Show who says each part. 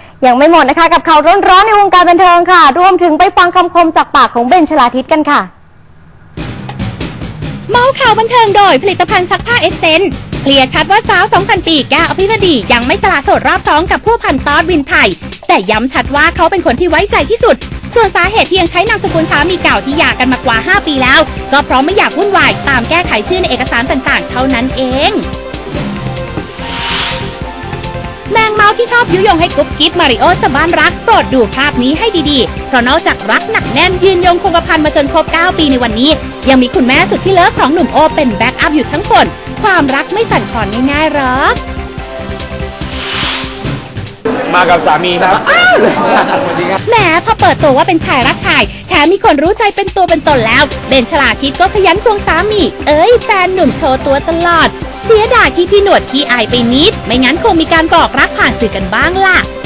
Speaker 1: ยังไม่หมดนะคะกับข่าวร้อนๆในวงการบันเทิงค่ะรวมถึงไปฟังคำคมจากปากของเบนชลาทิศกันค่ะ
Speaker 2: เมาส์ข่าวบันเทิงโดยผลิตภัณฑ์ซักผ้าเอเซนส์เคลียร์ชัดว่าสาว 2,000 ปีแก้วอภิวดียังไม่สละโสดรอบ2กับผู้พันตอดวินไทยแต่ย้ำชัดว่าเขาเป็นคนที่ไว้ใจที่สุดส่วนสาเหตุที่ยังใช้นามสกุลสามีเก่าที่หย่ากันมากว่า5 ปีแล้วก็เพราะไม่อยากวุ่นวายตามแก้ไขชื่อในเอกสารต่างๆเท่านั้นเองแมงเมาที่ชอบยุยงให้กุ๊บกิ๊บมาริโอสบ้านรักโปรดดูภาพนี้ให้ดีๆเพราะนอกจากรักหนักแน่นยืนยงคงกระพันมาจนครบ9 ปีในวันนี้ยังมีคุณแม่สุดที่เลิฟของหนุ่มโอเป็นแบ็กอัพอยู่ทั้งคนความรักไม่สั่นคลอนง่ายๆหรอก
Speaker 3: มากับสามีครับ
Speaker 2: แหมพอเปิดตัวว่าเป็นชายรักชายแถมมีคนรู้ใจเป็นตัวเป็นตนแล้วเบนชลาทิศก็ขยันควงสามีแฟนหนุ่มโชว์ตัวตลอดเสียดายที่พี่หนวดขี้อายไปนิดไม่งั้นคงมีการบอกรักผ่านสื่อกันบ้างล่ะ